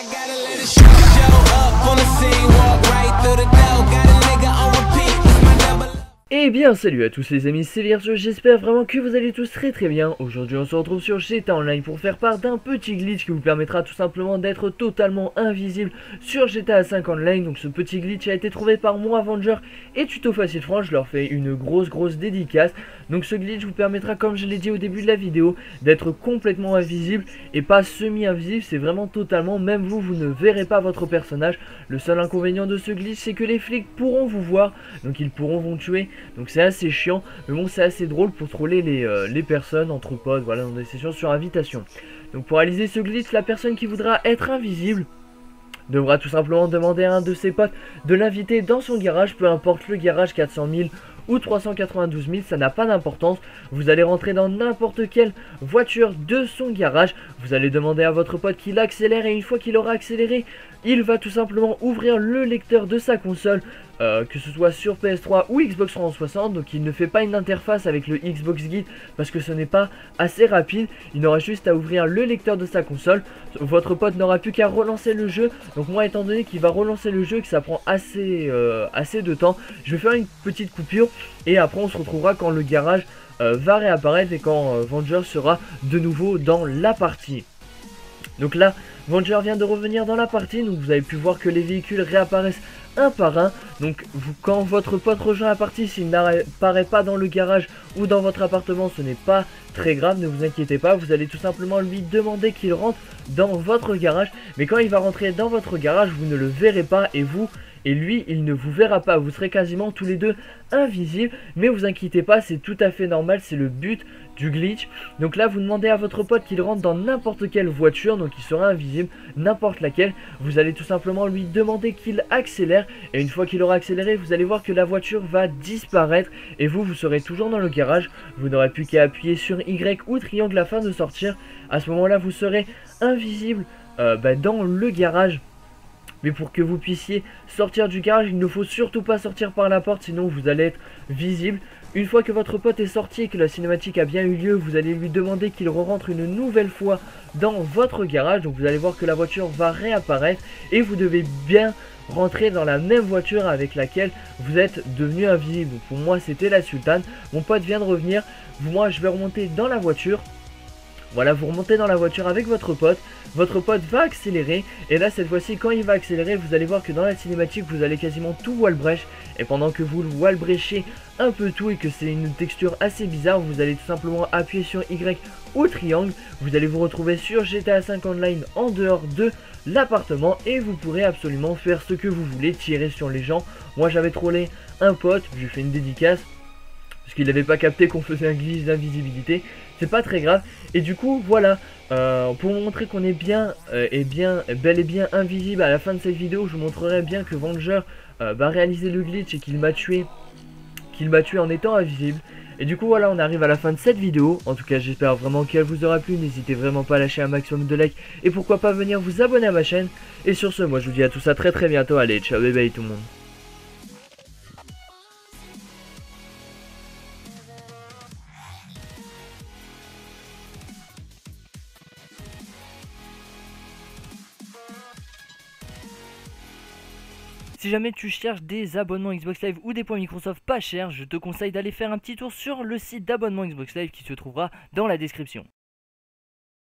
I gotta let it show up on the scene, walk right through the door, got a nigga on repeat, it's my double. Eh bien salut à tous les amis, c'est Virtueux, j'espère vraiment que vous allez tous très bien. Aujourd'hui on se retrouve sur GTA Online pour faire part d'un petit glitch qui vous permettra tout simplement d'être totalement invisible sur GTA 5 Online. Donc ce petit glitch a été trouvé par moi, Avenger et Tuto Facile France, je leur fais une grosse dédicace. Donc ce glitch vous permettra, comme je l'ai dit au début de la vidéo, d'être complètement invisible et pas semi-invisible, c'est vraiment totalement, même vous ne verrez pas votre personnage. Le seul inconvénient de ce glitch c'est que les flics pourront vous voir, donc ils pourront vous tuer. Donc c'est assez chiant, mais bon c'est assez drôle pour troller les personnes entre potes, voilà, dans des sessions sur invitation. Donc pour réaliser ce glitch, la personne qui voudra être invisible devra tout simplement demander à un de ses potes de l'inviter dans son garage, peu importe le garage, 400 000 ou 392 000, ça n'a pas d'importance. Vous allez rentrer dans n'importe quelle voiture de son garage, vous allez demander à votre pote qu'il accélère, et une fois qu'il aura accéléré, il va tout simplement ouvrir le lecteur de sa console, que ce soit sur PS3 ou Xbox 360. Donc il ne fait pas une interface avec le Xbox Guide parce que ce n'est pas assez rapide. Il n'aura juste à ouvrir le lecteur de sa console. Votre pote n'aura plus qu'à relancer le jeu. Donc moi, étant donné qu'il va relancer le jeu et que ça prend assez de temps, je vais faire une petite coupure et après on se retrouvera quand le garage va réapparaître et quand Venger sera de nouveau dans la partie. Donc là, Venger vient de revenir dans la partie, donc vous avez pu voir que les véhicules réapparaissent un par un. Donc quand votre pote rejoint la partie, s'il n'apparaît pas dans le garage ou dans votre appartement, ce n'est pas très grave, ne vous inquiétez pas. Vous allez tout simplement lui demander qu'il rentre dans votre garage, mais quand il va rentrer dans votre garage, vous ne le verrez pas, et lui il ne vous verra pas, vous serez quasiment tous les deux invisibles. Mais vous inquiétez pas, c'est tout à fait normal, c'est le but du glitch. Donc là vous demandez à votre pote qu'il rentre dans n'importe quelle voiture, donc il sera invisible, n'importe laquelle. Vous allez tout simplement lui demander qu'il accélère, et une fois qu'il aura accéléré, vous allez voir que la voiture va disparaître et vous serez toujours dans le garage. Vous n'aurez plus qu'à appuyer sur Y ou triangle afin de sortir. À ce moment là vous serez invisible dans le garage. Mais pour que vous puissiez sortir du garage, il ne faut surtout pas sortir par la porte, sinon vous allez être visible. Une fois que votre pote est sorti et que la cinématique a bien eu lieu, vous allez lui demander qu'il re-rentre une nouvelle fois dans votre garage. Donc vous allez voir que la voiture va réapparaître et vous devez bien rentrer dans la même voiture avec laquelle vous êtes devenu invisible. Pour moi c'était la Sultane, mon pote vient de revenir, moi je vais remonter dans la voiture. Voilà, vous remontez dans la voiture avec votre pote va accélérer, et là cette fois-ci quand il va accélérer, vous allez voir que dans la cinématique vous allez quasiment tout wallbreach, et pendant que vous le wallbrechez un peu tout et que c'est une texture assez bizarre, vous allez tout simplement appuyer sur Y ou triangle, vous allez vous retrouver sur GTA 5 Online en dehors de l'appartement et vous pourrez absolument faire ce que vous voulez, tirer sur les gens. Moi j'avais trollé un pote, je lui fais une dédicace parce qu'il n'avait pas capté qu'on faisait un glitch d'invisibilité, c'est pas très grave. Et du coup voilà, pour vous montrer qu'on est bel et bien invisible à la fin de cette vidéo, je vous montrerai bien que Venger va réaliser le glitch et qu'il m'a tué en étant invisible. Et du coup voilà, on arrive à la fin de cette vidéo. En tout cas j'espère vraiment qu'elle vous aura plu, n'hésitez vraiment pas à lâcher un maximum de likes et pourquoi pas venir vous abonner à ma chaîne. Et sur ce, moi je vous dis à tous à très bientôt, allez ciao bye bye tout le monde. Si jamais tu cherches des abonnements Xbox Live ou des points Microsoft pas chers, je te conseille d'aller faire un petit tour sur le site d'abonnement Xbox Live qui se trouvera dans la description.